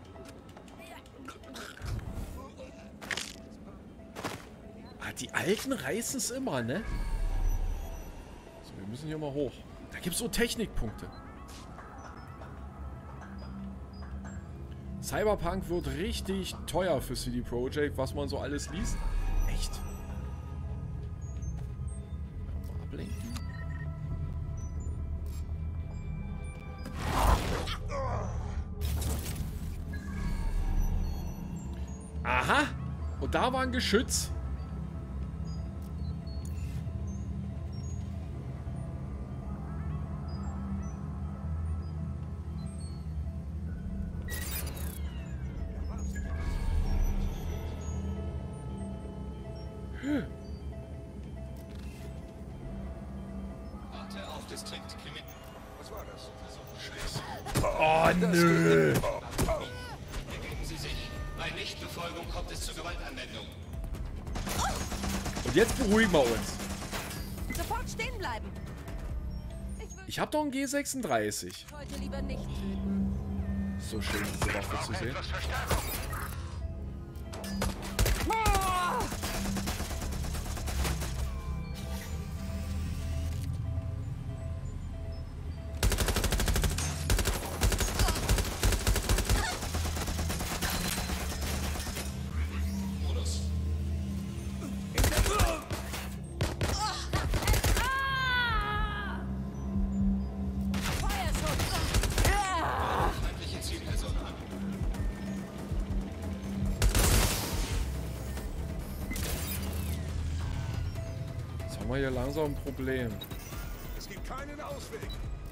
Ah, die Alten reißen es immer, ne? So, wir müssen hier mal hoch. Da gibt es so Technikpunkte. Cyberpunk wird richtig teuer für C D Projekt, was man so alles liest. Echt? Mal ablenken. Aha. Und da war ein Geschütz. Warte auf Distrikt Krimi. Was war das? Scheiße. Oh, nö. Ergeben Sie sich. Bei Nichtbefolgung kommt es zur Gewaltanwendung. Und jetzt beruhigen wir uns. Sofort stehen bleiben. Ich habe doch einen G sechsunddreißig. Heute lieber nicht töten. So schön, diese Waffe zu sehen. Haben wir hier langsam ein Problem. Es gibt keinen Ausweg.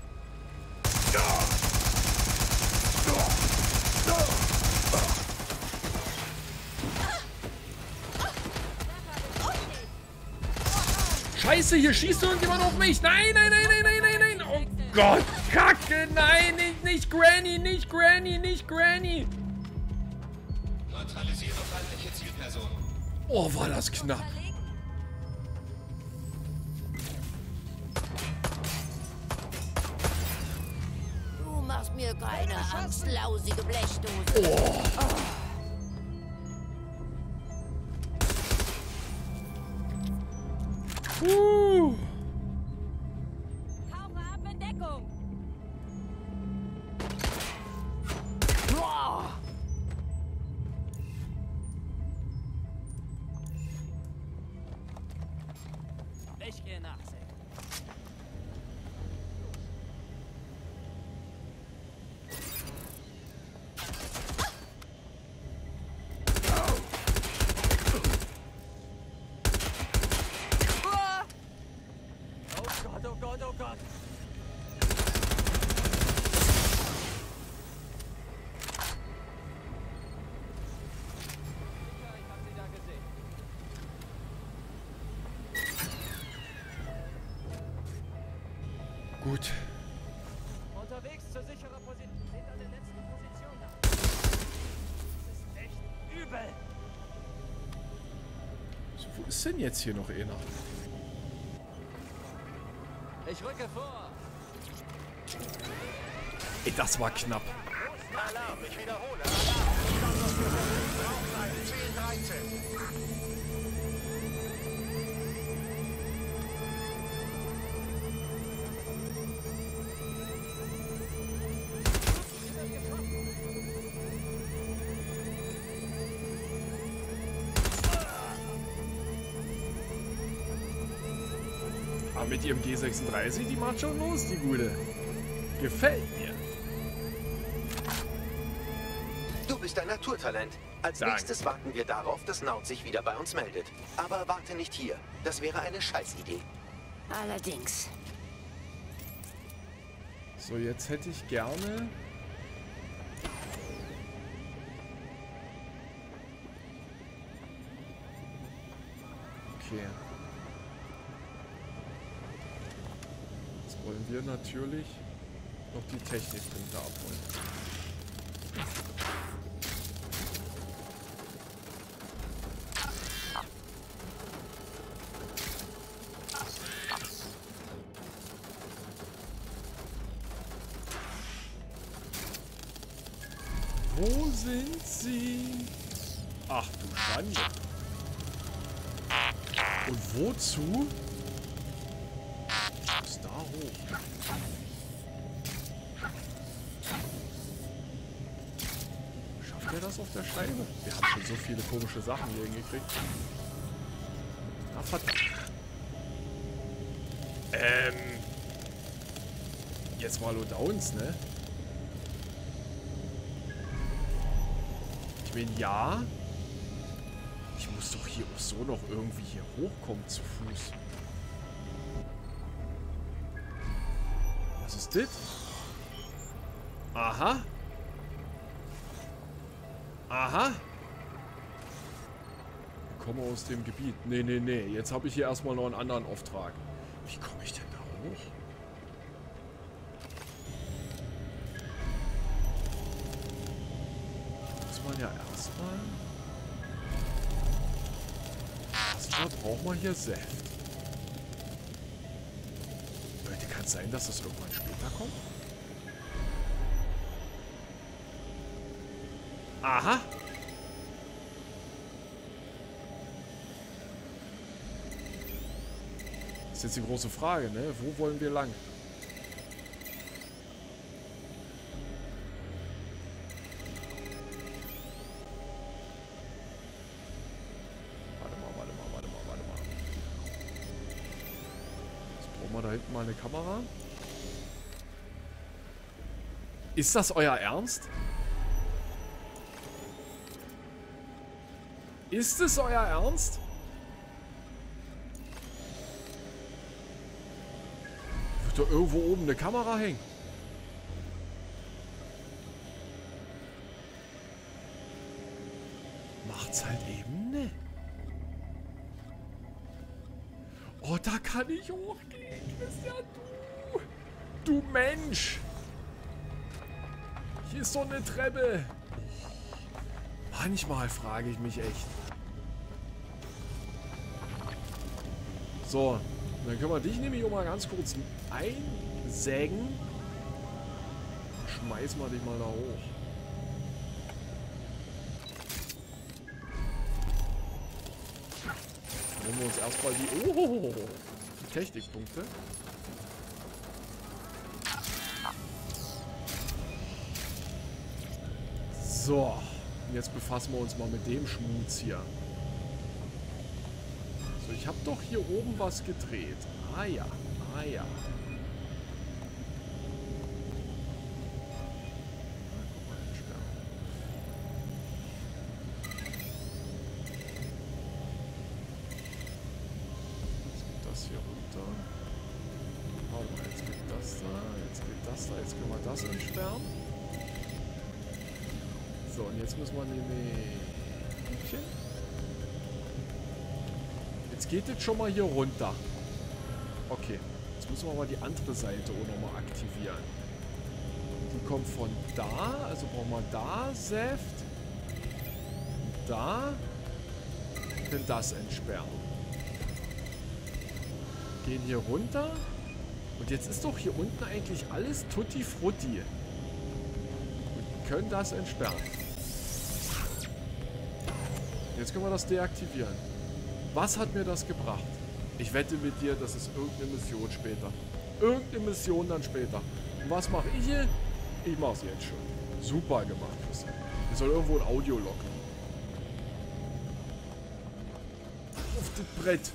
Scheiße, hier schießt irgendjemand auf mich. Nein, nein, nein, nein, nein, nein, nein. Oh Gott, Kacke. Nein, nicht, nicht Granny, nicht Granny, nicht Granny. Neutralisiere feindliche Zielperson. Oh, war das knapp. Du machst mir keine Angst, lausige Blechdose. Oh. Oh. Uh. Tauche ab in Deckung. Boah. Ich gehe nachsehen. Oh Gott, oh Gott. Ja, ich hab sie da gesehen. Gut. Unterwegs zur sicheren Position. Sind an der letzten Position da. Das ist echt übel. So, wo ist denn jetzt hier noch einer? Ich rücke vor. Ey, das war knapp. Alarm, ich wiederhole. Alarm. zehn dreizehn. Aber mit ihrem G sechsunddreißig, die macht schon los, die Gute. Gefällt mir. Du bist ein Naturtalent. Als Danke. nächstes warten wir darauf, dass Naut sich wieder bei uns meldet. Aber warte nicht hier. Das wäre eine Scheißidee. Allerdings. So, jetzt hätte ich gerne... Okay. Jetzt wollen wir natürlich noch die Technikpunkte abholen. Wo sind sie? Ach du Schande. Und wozu? Bis da hoch. Schafft er das auf der Scheibe? Wir haben schon so viele komische Sachen hier hingekriegt. Ah, verdammt. Ähm. Jetzt mal Downs, ne? Ich meine, ja. Ich muss doch hier auch so noch irgendwie hier hochkommen zu Fuß. Was ist das? Aha. Aha. Ich komme aus dem Gebiet. Nee, nee, nee. Jetzt habe ich hier erstmal noch einen anderen Auftrag. Wie komme ich denn da hoch? Muss man ja erstmal... Erstmal braucht man hier Saft. Leute, kann es sein, dass das irgendwann später kommt? Aha. Das ist jetzt die große Frage, ne? Wo wollen wir lang? Warte mal, warte mal, warte mal, warte mal. Jetzt brauchen wir da hinten mal eine Kamera. Ist das euer Ernst? Ist es euer Ernst? Wird da irgendwo oben eine Kamera hängen? Macht's halt eben ne. Oh, da kann ich hochgehen. Das ist ja du. Du Mensch. Hier ist so eine Treppe. Manchmal frage ich mich echt. So, dann können wir dich nämlich auch mal ganz kurz einsägen. Schmeißen wir dich mal da hoch. Nehmen wir uns erstmal die, oh, die Technikpunkte. So, jetzt befassen wir uns mal mit dem Schmutz hier. So, ich habe doch hier oben was gedreht. Ah ja, ah ja. Jetzt geht das hier runter. Warte mal, jetzt geht das da, jetzt geht das da, jetzt können wir das entsperren. So, und jetzt müssen wir nämlich... Jetzt geht es schon mal hier runter. Okay. Jetzt müssen wir mal die andere Seite auch nochmal aktivieren. Die kommt von da. Also brauchen wir da Saft. Da. Können das entsperren. Gehen hier runter. Und jetzt ist doch hier unten eigentlich alles Tutti Frutti. Und können das entsperren. Jetzt können wir das deaktivieren. Was hat mir das gebracht? Ich wette mit dir, das ist irgendeine Mission später. Irgendeine Mission dann später. Und was mache ich hier? Ich mache es jetzt schon. Super gemacht, Christian. Hier soll irgendwo ein Audio locken. Auf das Brett.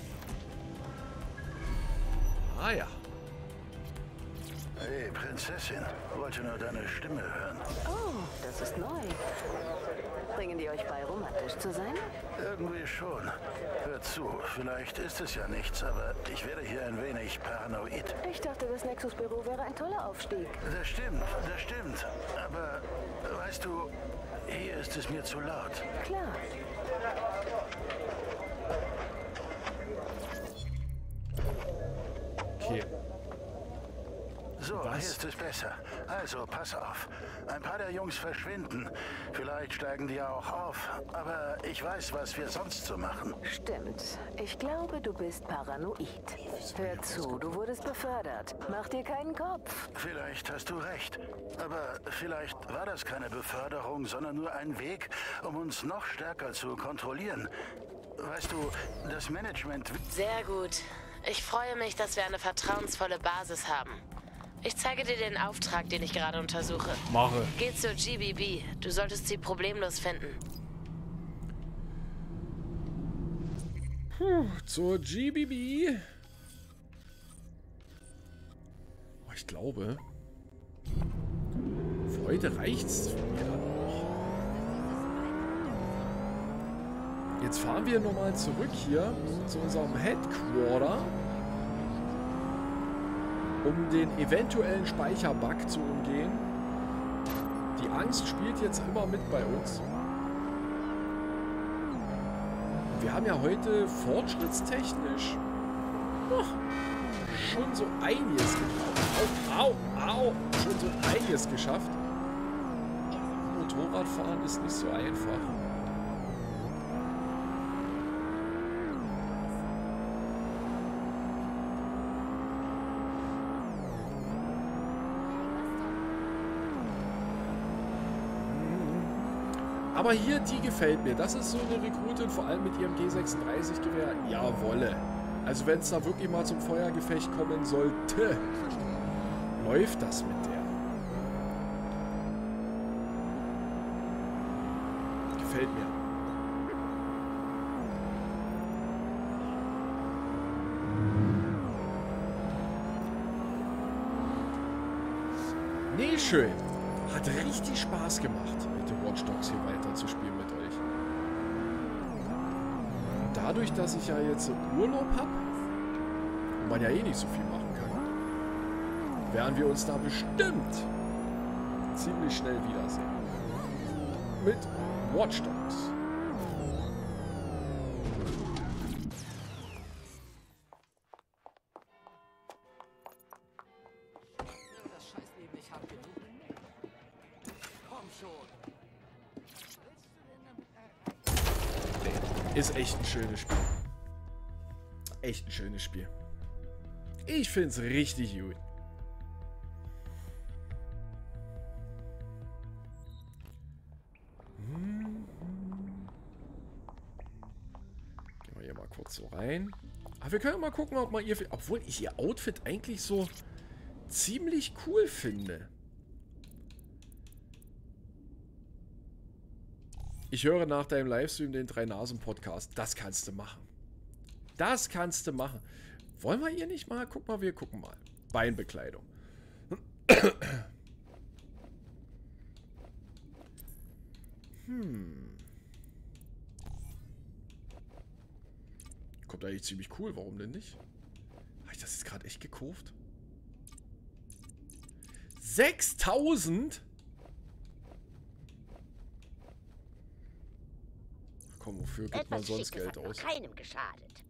Ah ja. Hey, Prinzessin. Wollte nur deine Stimme hören. Oh, das ist neu. Bringen die euch bei, romantisch zu sein? Irgendwie schon. Hör zu, vielleicht ist es ja nichts, aber ich werde hier ein wenig paranoid. Ich dachte, das Nexus-Büro wäre ein toller Aufstieg. Das stimmt, das stimmt. Aber, weißt du, hier ist es mir zu laut. Klar. Okay. So, Was? hier ist es besser. Also, pass auf. Ein paar der Jungs verschwinden. Vielleicht steigen die ja auch auf. Aber ich weiß, was wir sonst so machen. Stimmt. Ich glaube, du bist paranoid. Hör zu, du wurdest befördert. Mach dir keinen Kopf. Vielleicht hast du recht. Aber vielleicht war das keine Beförderung, sondern nur ein Weg, um uns noch stärker zu kontrollieren. Weißt du, das Management... Sehr gut. Ich freue mich, dass wir eine vertrauensvolle Basis haben. Ich zeige dir den Auftrag, den ich gerade untersuche. Mache. Geh zur G B B. Du solltest sie problemlos finden. Puh, zur G B B. Oh, ich glaube, für heute reicht's mir dann auch. Jetzt fahren wir nochmal zurück hier zu unserem Headquarter, um den eventuellen Speicherbug zu umgehen. Die Angst spielt jetzt immer mit bei uns. Wir haben ja heute fortschrittstechnisch oh, schon so einiges geschafft. Au, au, au, schon so einiges geschafft. Motorradfahren ist nicht so einfach. Aber hier, die gefällt mir. Das ist so eine Rekrutin, vor allem mit ihrem G sechsunddreißig Gewehr. Jawolle. Also wenn es da wirklich mal zum Feuergefecht kommen sollte, läuft das mit der. Gefällt mir. Nee, schön. Hat richtig Spaß gemacht, mit den Watch Dogs hier weiter zu spielen mit euch. Und dadurch, dass ich ja jetzt Urlaub habe und man ja eh nicht so viel machen kann, werden wir uns da bestimmt ziemlich schnell wiedersehen. Mit Watch Dogs. Ist echt ein schönes Spiel. Echt ein schönes Spiel. Ich finde es richtig gut. Gehen wir hier mal kurz so rein. Aber wir können mal gucken, ob man ihr... Obwohl ich ihr Outfit eigentlich so ziemlich cool finde. Ich höre nach deinem Livestream den Drei-Nasen-Podcast. Das kannst du machen. Das kannst du machen. Wollen wir hier nicht mal? Guck mal, wir gucken mal. Beinbekleidung. Hm. Kommt eigentlich ziemlich cool. Warum denn nicht? Habe ich das jetzt gerade echt gekauft? sechstausend? Komm, wofür gibt Etwas man sonst Schickes Geld hat noch aus? keinem geschadet.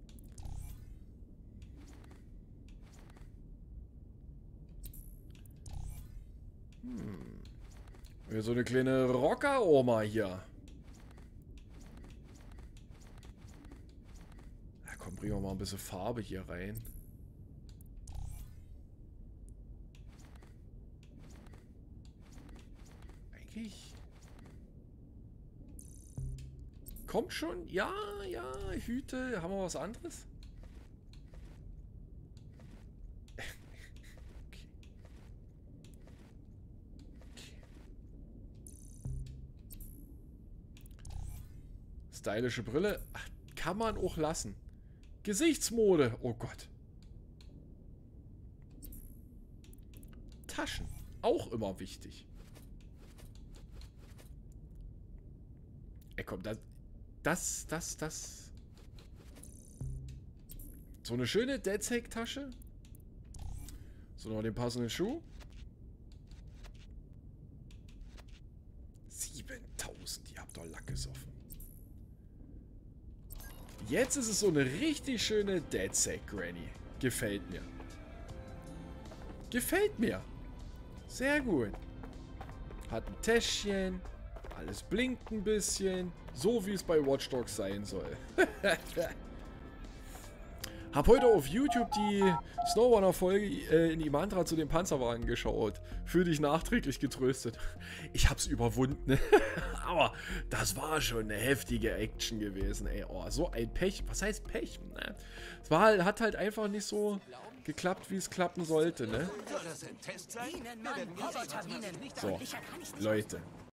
Hm. Ja, so eine kleine Rocker-Oma hier. Ja, komm, bringen wir mal ein bisschen Farbe hier rein. Eigentlich... Kommt schon? Ja, ja, Hüte. Haben wir was anderes? Okay. Okay. Stylische Brille. Ach, kann man auch lassen. Gesichtsmode. Oh Gott. Taschen. Auch immer wichtig. Ey, komm, das... Das, das, das. So eine schöne DedSec-Tasche. So noch den passenden Schuh. siebentausend, ihr habt doch Lack gesoffen. Jetzt ist es so eine richtig schöne DedSec-Granny. Gefällt mir. Gefällt mir. Sehr gut. Hat ein Täschchen. Alles blinkt ein bisschen. So wie es bei Watch Dogs sein soll. Hab heute auf YouTube die Snowrunner-Folge äh, in die Mantra zu den Panzerwagen geschaut. Für dich nachträglich getröstet. Ich hab's überwunden. Aber das war schon eine heftige Action gewesen, ey. Oh, so ein Pech. Was heißt Pech? Ne? Es war halt, hat halt einfach nicht so geklappt, wie es klappen sollte, ne? So, Leute.